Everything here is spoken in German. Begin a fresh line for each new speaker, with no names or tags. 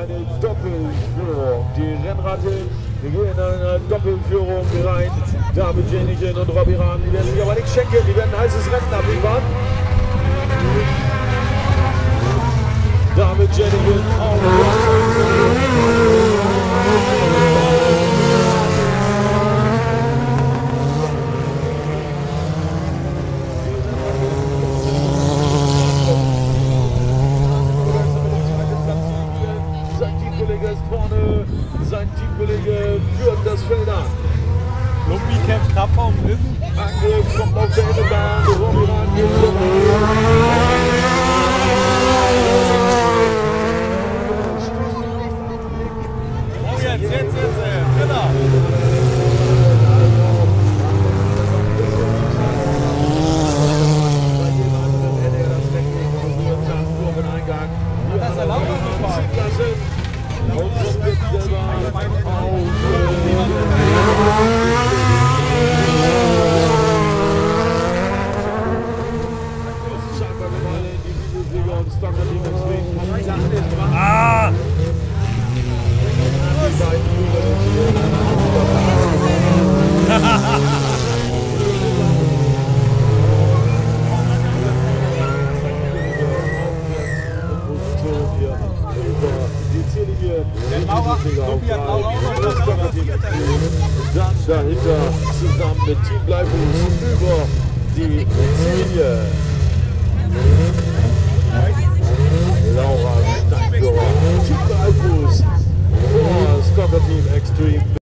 eine Doppelführung. Die Rennratte, wir gehen in eine Doppelführung rein. David Jenichen und Robbie Rahn, die werden sich aber nichts schenken. Die werden ein heißes Rennen abliefern. David Jenichen auf sein Teamkollege ist vorne, sein Teamkollege führt das Feld an.
Lumpi kämpft tapfer um Dritten.
Angriff kommt auf der Innenbahn, Robbie Rahn geht
Jetzt, Dritter. Das ist erlaubt,
dann dahinter zusammen mit Team Bleifuß über die Ziellinie. Laura Steinführer, Team Bleifuß vor Stalker Team Extreme.